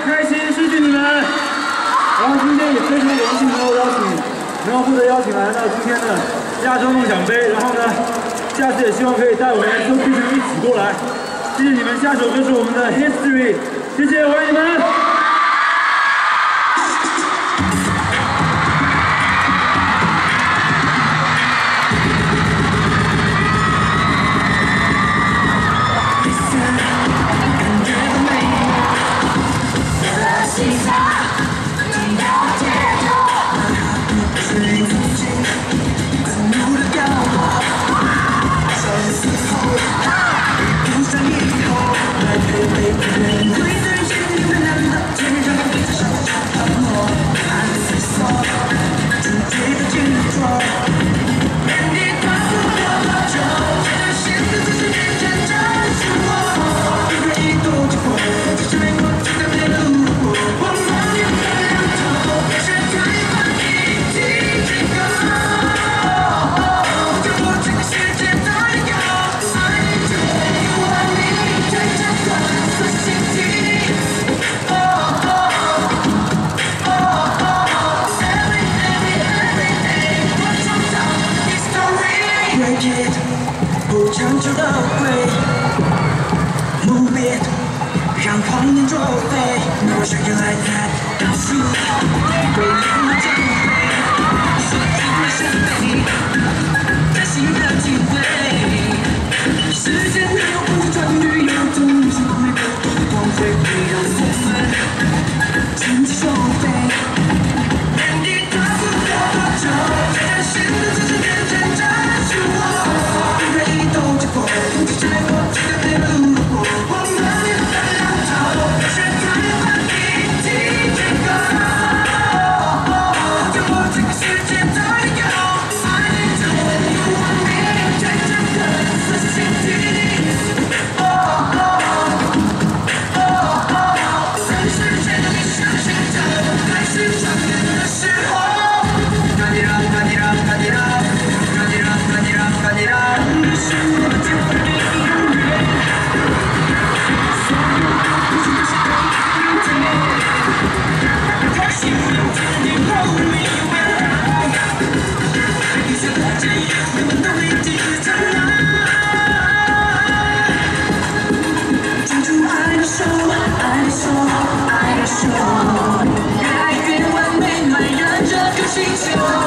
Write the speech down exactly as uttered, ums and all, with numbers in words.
开心，谢谢你们。然后今天也非常荣幸能够邀请，能够获得邀请来到今天的亚洲梦想杯。然后呢，下次也希望可以带我们周批成一起过来。谢谢你们，下首歌是我们的 History， 谢谢，我爱你们。 不强求的会 ，Move it， 让谎言作废。Never show you like that， 告诉我，会让我降飞，说出了伤悲，真心的体会。时间还有不转旅游中，你是不会不懂光辉，会让我们轻轻收飞。原地踏步多久？最担心的只是别人战胜我。 都结果，只结果这个没路过。我们也在浪潮，现在把你提前过。就我这个世界的理由 ，I need to you want me， 真正的自信体。哦哦哦哦，全世界都你相信着，开始上演的时候。嘎滴啦嘎滴啦嘎滴啦，嘎滴啦嘎滴啦嘎滴啦。 改变完美，满人这颗星球。